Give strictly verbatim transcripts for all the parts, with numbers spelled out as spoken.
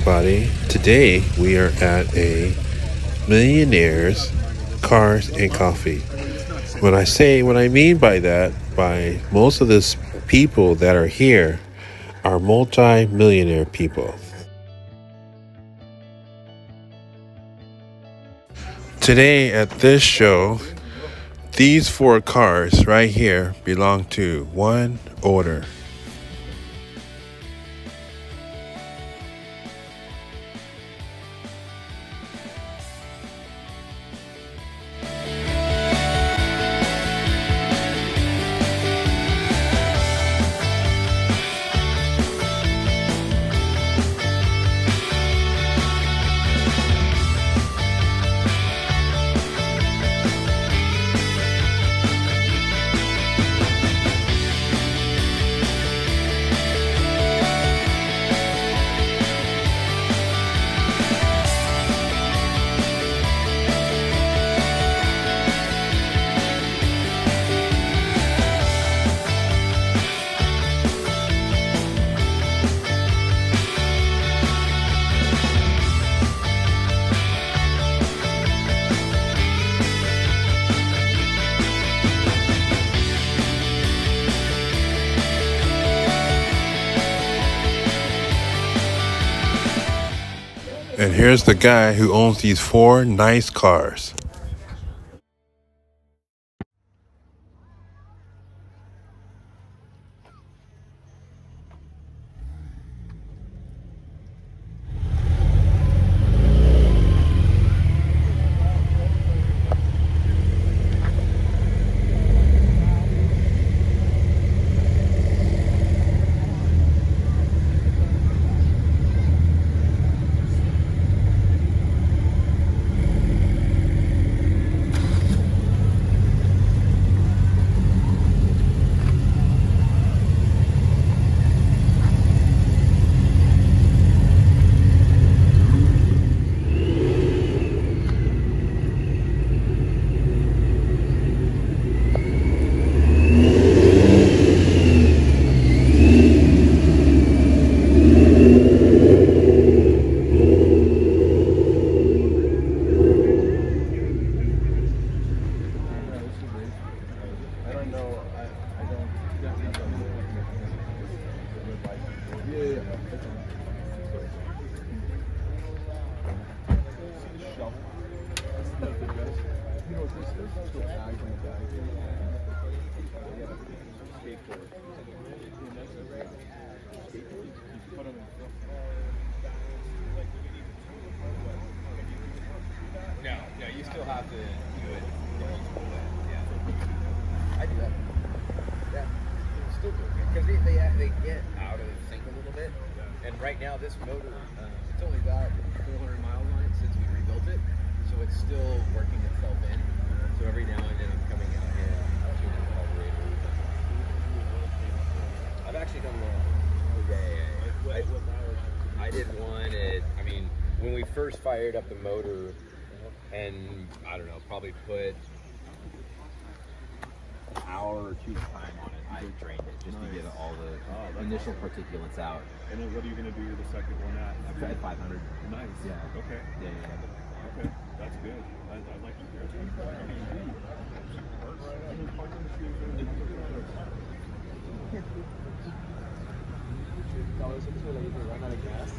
everybody. Today we are at a Millionaire's Cars and Coffee. When I say what I mean by that, by most of the people that are here are multi-millionaire people. Today at this show, these four cars right here belong to one owner. And here's the guy who owns these four nice cars. No, no, you still have to do it. Yeah. I do that. Yeah. Still do it. Because they, they, they get out of sync a little bit. And right now, this motor, uh, it's only got four hundred miles on it since we rebuilt it. So it's still working itself in. So every now and then I'm coming out here, tuning the carburetor. I've actually done one. Yeah, yeah, yeah. I, I did one at, I mean, when we first fired up the motor, and I don't know, probably put an hour or two time on it. I drained it just nice. to get all the oh, initial awesome. particulates out. And then what are you going to do the second one at? I've tried five hundred. Nice. Yeah. Okay. Yeah, yeah. Okay. That's good. I, I'd like to hear it. Run out of gas.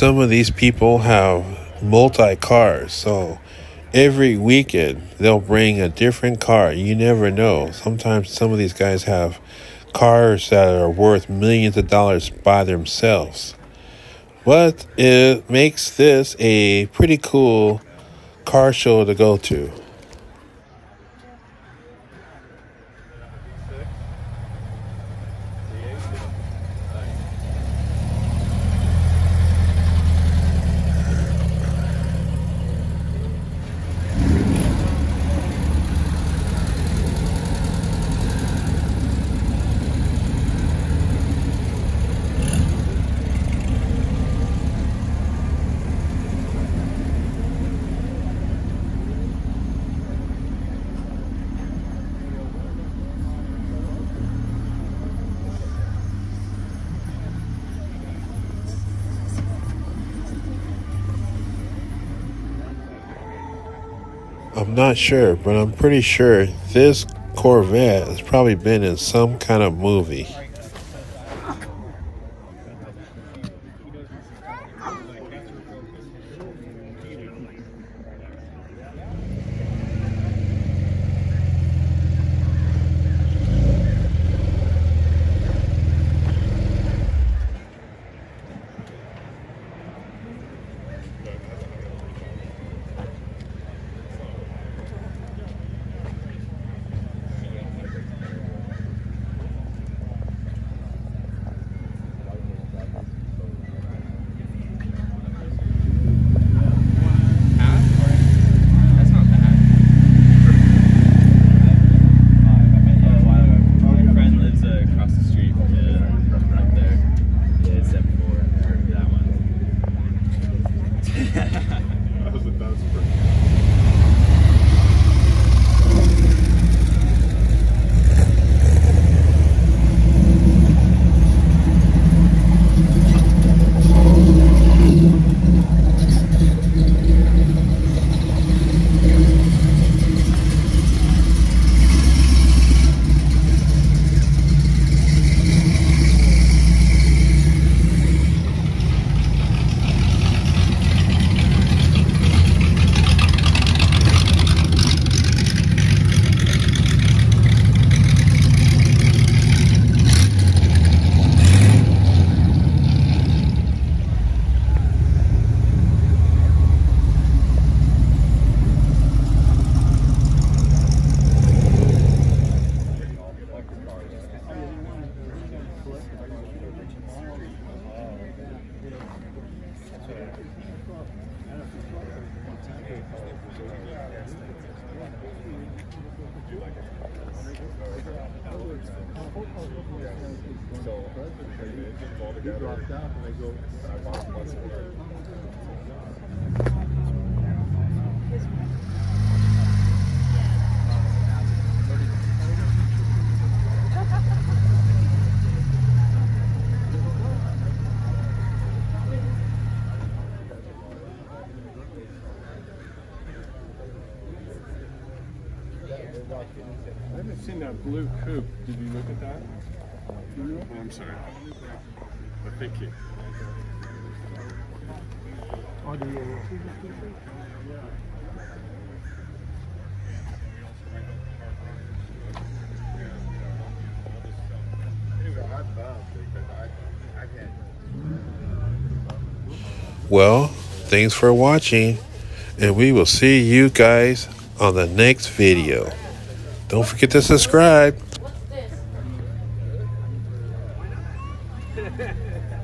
some of these people have multi cars, so every weekend they'll bring a different car. You never know. Sometimes some of these guys have cars that are worth millions of dollars by themselves. But it makes this a pretty cool car show to go to. I'm not sure, but I'm pretty sure this Corvette has probably been in some kind of movie. That was the best. I haven't seen that blue coupe. Did you look at that? Oh, I'm sorry. But thank you. Oh, do you? Well, thanks for watching, and we will see you guys on the next video. Don't forget to subscribe. What's this?